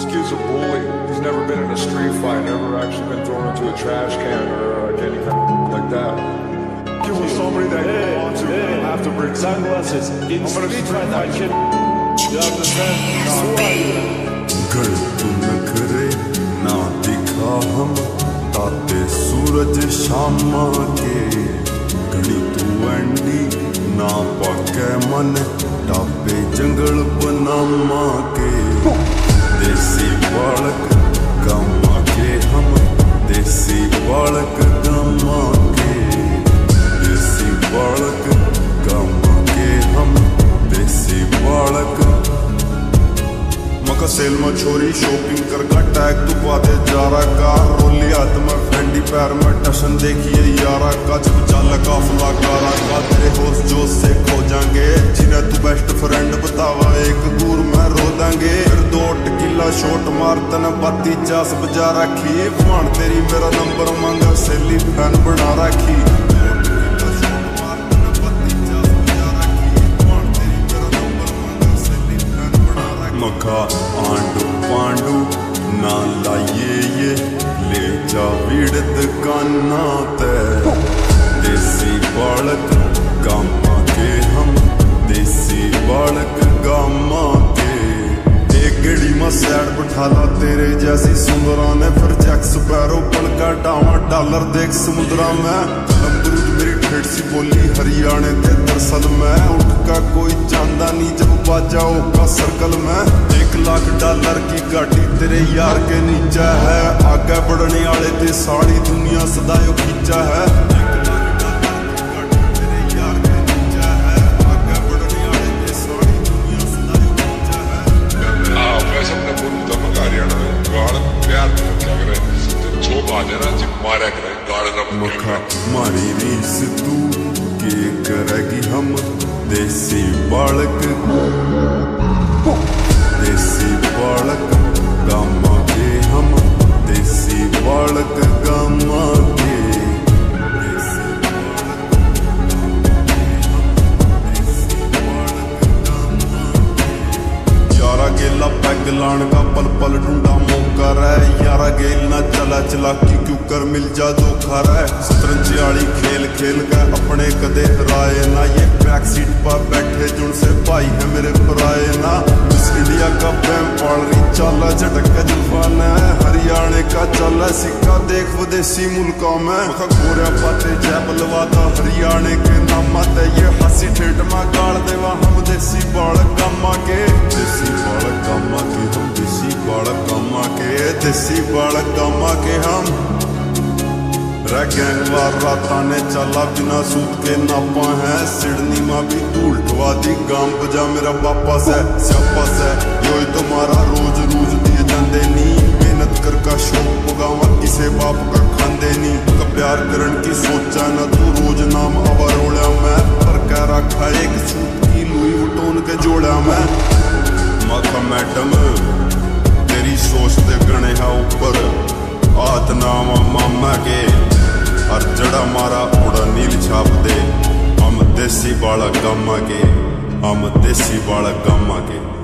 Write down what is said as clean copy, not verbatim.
This kid's a bully. He's never been in a street fight, never actually been thrown into a trash can or anything like that. Kid was somebody that you want to have to bring sunglasses. In street fight, kid. You understand? करे ना दिखा हम ताते सूरज शामा के घड़ी तू Andy ना पाके मन टापे जंगल पनामा के देसी बालक गमा के हम देसी बालक गमा के देसी बालक गमा के हम देसी बालक मका सेल में छोरी शॉपिंग करगा टैग तू पाते जारा का रोली हाथ में फेंडी पैर में टशन देखिए यारा का जब चाल काफला कारा का तेरे होश जोश से खो जाएंगे जिन्हें तू बेस्ट फ्रेंड बतावा एक दूर में रो देंगे फिर 2 टकीला शॉट मार तन बाती चास बजा रखी फान तेरी मेरा नंबर मांगा सेली फैन बना रखी मखा आंडू पांडू ना लाइए ये ले जा विड़त काना ते देसी बालक गामा के हम देसी बालक गामा के एक गड़ी में सैड बिठाला तेरे जैसी सुंदरा ने फिर जैक्स पैरो पल का डावा डॉलर देख समुद्रा में कलम मेरी ठेठ सी बोली हरियाणे के दरअसल में उठ का कोई चांदा नहीं जब बाजाओ का सर्कल में $1 लाख की गाड़ी तेरे यार के नीचा है आगे बढ़ने वाले ते सारी दुनिया सदायो खींचा है मखा मारी रीस तू के करेगी हम देसी बालक देसी बालक गामा के हम देसी बालक गामा के देसी यारा गेला पैग लान का पल पल ढूंढा मौका रहे यारा गेल ना चला चलाकी क्यों कर मिल जा धोखा रहे शतरंज आली खेल खेल कर अपने कदे हराए ना ये बैक सीट पर बैठे जुन से भाई है मेरे पराए ना मिस इंडिया का बैम पाल रही चाला झटक का जुल्फान है हरियाणे का चाला सिक्का देख विदेशी मुल्कों में गोरिया पाते जय बलवाता हरियाणे के नामा ते ये हंसी ठेठ में गाड़ देवा हम देसी बालक गामा के देसी बालक गामा के हम देसी बालक गामा के देसी बालक गामा के हम गैंगवार राता ने चला बिना सूत के नापा है सिडनी में भी धूल ठवा दी गांव बजा मेरा बापा से स्यापा से यो तुम्हारा रोज रोज दिए जाते नी मेहनत कर का शौक पगावा किसे बाप का खांदे नी का प्यार करन की सोचा ना तू रोज नाम आवा रोड़ा मैं पर कह रखा एक सूट की लुई वुटोन के जोड़ा मैं माथा मैडम तेरी सोच ते गणे है ऊपर हाथ नाम मामा के और जड़ा मारा उड़ा नील छाप दे हम देसी बालक गामा के हम देसी बालक गामा के।